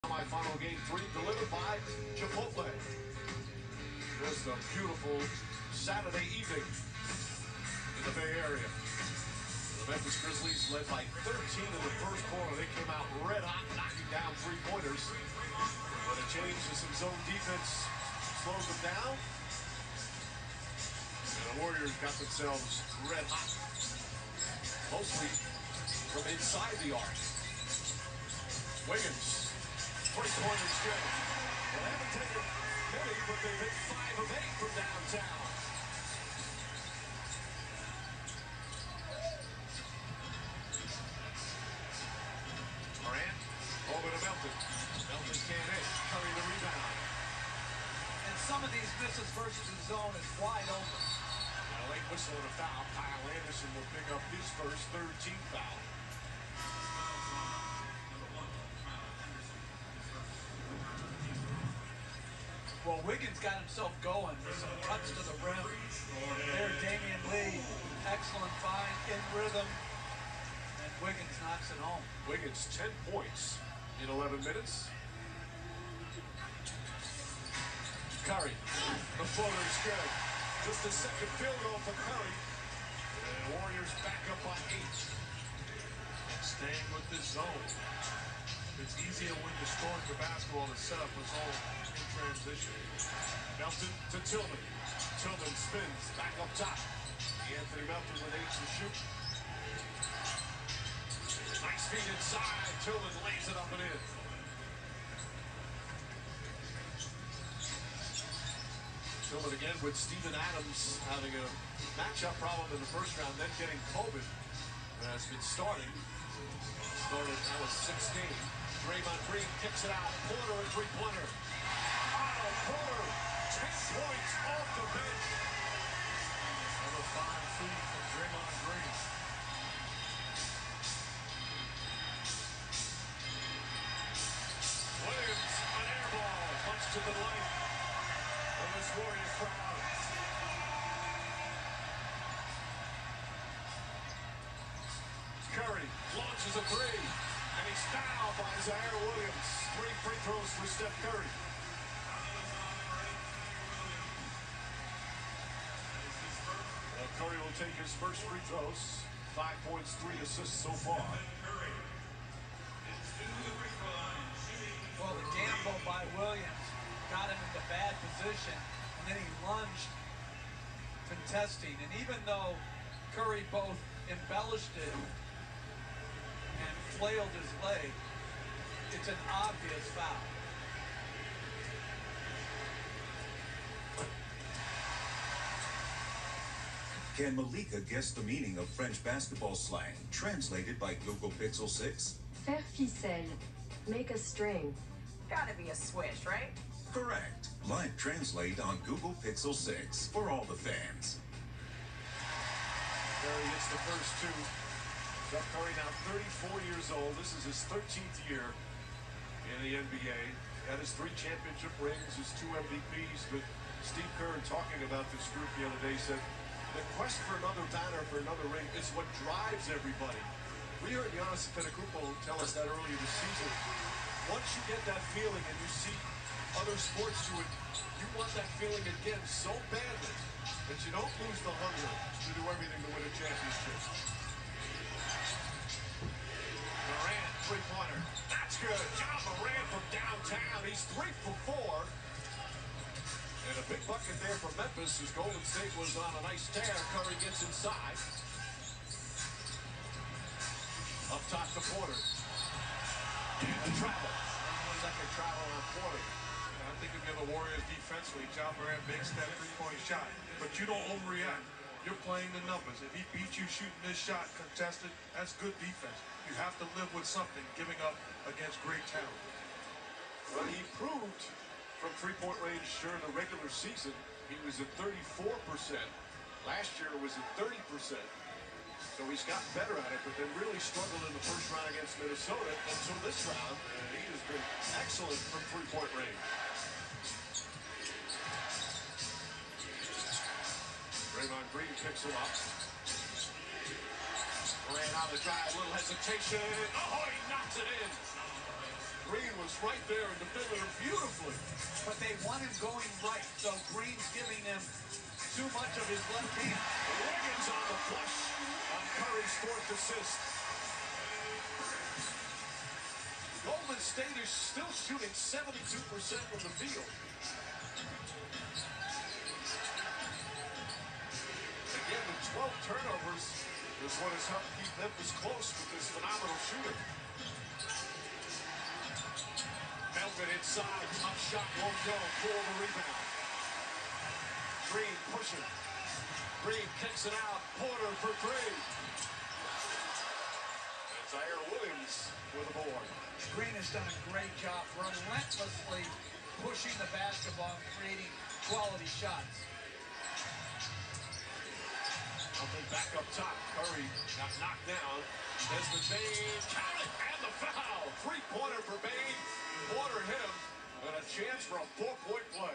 Semifinal game 3 delivered by Chipotle. Just a beautiful Saturday evening in the Bay Area. The Memphis Grizzlies led by 13 in the first quarter. They came out red hot, knocking down three-pointers. But a change to some zone defense slows them down. And the Warriors got themselves red hot, mostly from inside the arc. Wiggins, three-pointers good. Well, they haven't taken many, but they've hit 5 of 8 from downtown. Morant, over to Melton. Melton can't hit. Curry the rebound. And some of these misses versus the zone is wide open. A late whistle and a foul. Kyle Anderson will pick up his first third-team foul. Well, Wiggins got himself going with some cuts to the rim. There, Damian Lee, excellent find, in rhythm, and Wiggins knocks it home. Wiggins, 10 points in 11 minutes. Curry, the floater is good. Just a second field goal for Curry. And Warriors back up by 8. And staying with this zone. It's easier when you're scoring the basketball to set up a zone in transition. Melton to Tillman. Tillman spins back up top. Anthony Melton with 8 to shoot. Nice feed inside. Tillman lays it up and in. Tillman again with Steven Adams having a matchup problem in the first round, then getting COVID. Has been starting. Started now with 16. Draymond Green kicks it out. Porter a three-pointer. Otto Porter, 10 points off the bench. Number 5 feed from Draymond Green. Williams, an air ball, much to the delight of this Warriors crowd. Curry launches a three, and he's fouled by Zaire Williams. 3 free throws for Steph Curry. Curry will take his first free throws. 5 points, 3 assists so far. Well, the gamble by Williams got him into bad position, and then he lunged, contesting. And even though Curry both embellished it and flailed his leg, it's an obvious foul. Can Malika guess the meaning of French basketball slang, translated by Google Pixel 6? Faire ficelle. Make a string. Gotta be a swish, right? Correct. Live translate on Google Pixel 6 for all the fans. Curry hits the first 2. Steph Curry now 34 years old. This is his 13th year in the NBA. Got his 3 championship rings, his 2 MVPs. But Steve Kerr, talking about this group the other day, said the quest for another banner, for another ring, is what drives everybody. We heard Giannis Antetokounmpo tell us that earlier this season. Once you get that feeling and you see other sports do it, you want that feeling again so badly that you don't lose the hunger to do everything to win a championship. Morant, three-pointer. That's good. Ja Morant from downtown. He's 3 for 4. And a big bucket there for Memphis as Golden State was on a nice tear. Curry gets inside. Up top to Porter. And a travel. Second travel on Porter. I think if you're the Warriors defensively, Ja Morant makes that three-point shot. But you don't overreact. You're playing the numbers. If he beats you shooting this shot contested, that's good defense. You have to live with something, giving up against great talent. Well, he proved from three-point range during the regular season, he was at 34%. Last year was at 30%. So he's gotten better at it, but then really struggled in the first round against Minnesota until this round. He has been excellent from three-point range. Draymond Green picks him up. Ran out of drive, a little hesitation. Oh, he knocks it in. Green was right there and defended him beautifully. But they want him going right, so Green's giving them too much of his left hand. Wiggins on the flush on Curry's fourth assist. Golden State is still shooting 72% from the field. Again, with 12 turnovers is what has helped keep Memphis close with this phenomenal shooter. Melvin inside, top shot won't go, pull the rebound. Green pushing. Green kicks it out, Porter for three. And Zaire Williams with a board. Green has done a great job relentlessly pushing the basketball and creating quality shots. Melvin back up top. Curry got knocked down. Desmond Bane, count it, and the foul. Three-pointer for Bane. Porter hit him, and a chance for a four-point play.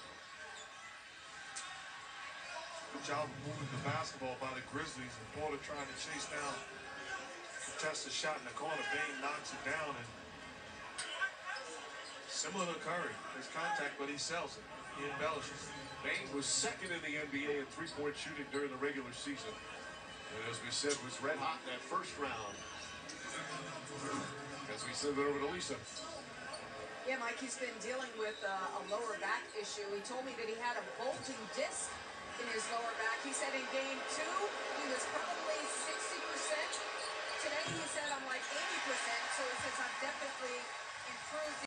Good job of moving the basketball by the Grizzlies, and Porter trying to chase down, contest a shot in the corner. Bane knocks it down, and similar to Curry, his contact, but he sells it. He embellishes. Bane was second in the NBA in three-point shooting during the regular season. And as we said, was red hot in that first round. As we send it over to Lisa. Yeah, Mike, he's been dealing with a lower back issue. He told me that he had a bulging disc in his lower back. He said in game 2, he was probably 60%. Today he said I'm like 80%. So he says I've definitely improved.